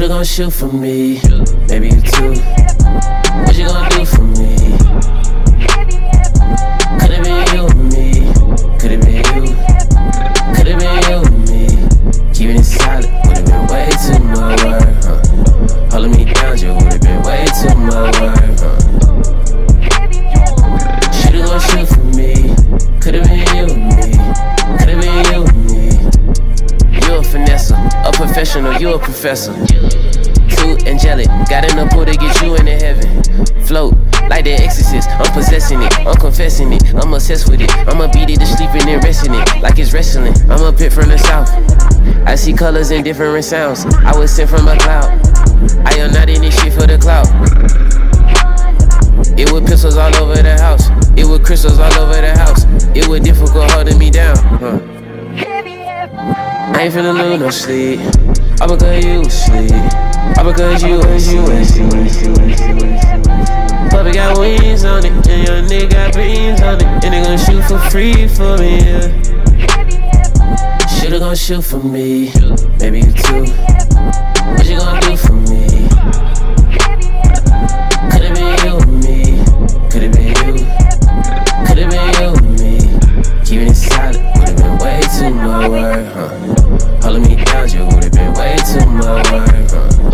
Should've gon' shoot for me, maybe you too. What you gon' do for me? Could've been you and me, could've been you. Could've been you and me, keeping it solid. Would've been way too much work, holding me down just would've been way too much work, Should've gon' shoot for me, could've been you and me, could've been you and me. You a finesser, a professional, you a professor. Too angelic, got in the pool to get you into heaven. Float like the exorcist, I'm possessing it, I'm confessing it, I'm obsessed with it. I'ma beat it to sleeping and resting it, like it's wrestling. I'm a pit from the south, I see colors and different sounds. I was sent from a cloud, I am not in this shit for the clout. It was pistols all over the house, it was crystals all over the house. It was difficult holding me down, I ain't finna lose no sleep, all because you asleep, all because you Puppy got wings on it, and your nigga got beans on it, and they gon' shoot for free for me, yeah. Should've gon' shoot for me, maybe you too. What you gon' do for me? Could've been you and me, could've been you. Could've been you and me, keeping it solid. Would've been way too much work, holding me down just would've been way too much work,